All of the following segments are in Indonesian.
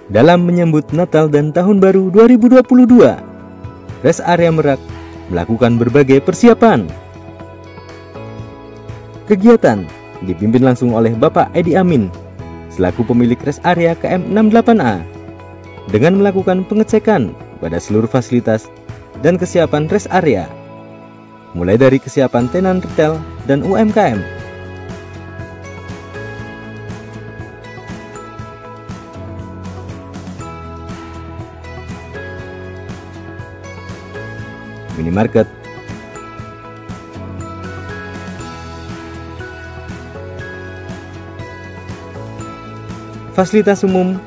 Dalam menyambut Natal dan Tahun Baru 2022, Rest Area Merak melakukan berbagai persiapan. Kegiatan dipimpin langsung oleh Bapak Edi Amin selaku pemilik Rest Area KM68A dengan melakukan pengecekan pada seluruh fasilitas dan kesiapan Rest Area, mulai dari kesiapan tenan retail dan UMKM. Minimarket, fasilitas umum,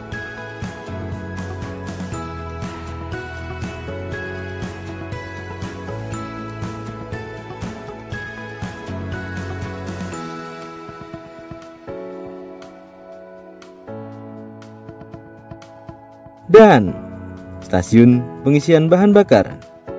dan stasiun pengisian bahan bakar.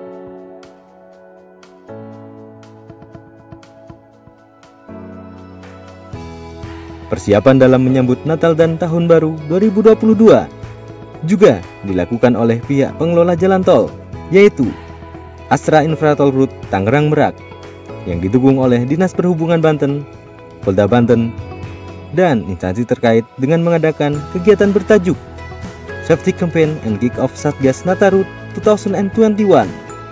Persiapan dalam menyambut Natal dan Tahun Baru 2022 juga dilakukan oleh pihak pengelola jalan tol, yaitu Astra Infratol Route Tangerang Merak, yang didukung oleh Dinas Perhubungan Banten, Polda Banten, dan instansi terkait dengan mengadakan kegiatan bertajuk Safety Campaign and Kick-Off Satgas Nataru 2021.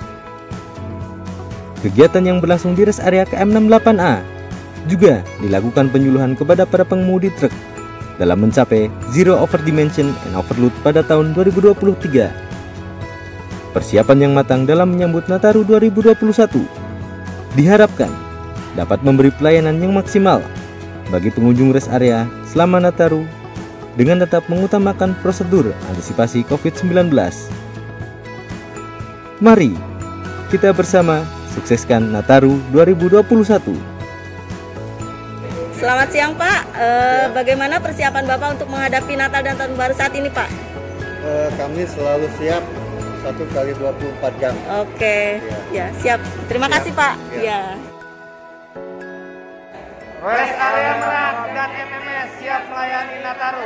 Kegiatan yang berlangsung di Rest Area KM68A juga dilakukan penyuluhan kepada para pengemudi truk dalam mencapai Zero Over Dimension and Overload pada tahun 2023. Persiapan yang matang dalam menyambut Nataru 2021 diharapkan dapat memberi pelayanan yang maksimal bagi pengunjung Rest Area selama Nataru dengan tetap mengutamakan prosedur antisipasi COVID-19. Mari kita bersama sukseskan Nataru 2021. Selamat siang Pak, bagaimana persiapan Bapak untuk menghadapi Natal dan Tahun Baru saat ini Pak? Kami selalu siap 1 kali 24 jam. Oke, ya siap. Terima kasih Pak. Ya. Rest Area Merak dan MMS siap melayani Nataru.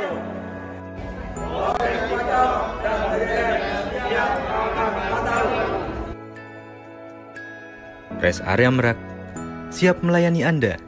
Rest Area Merak siap melayani Anda.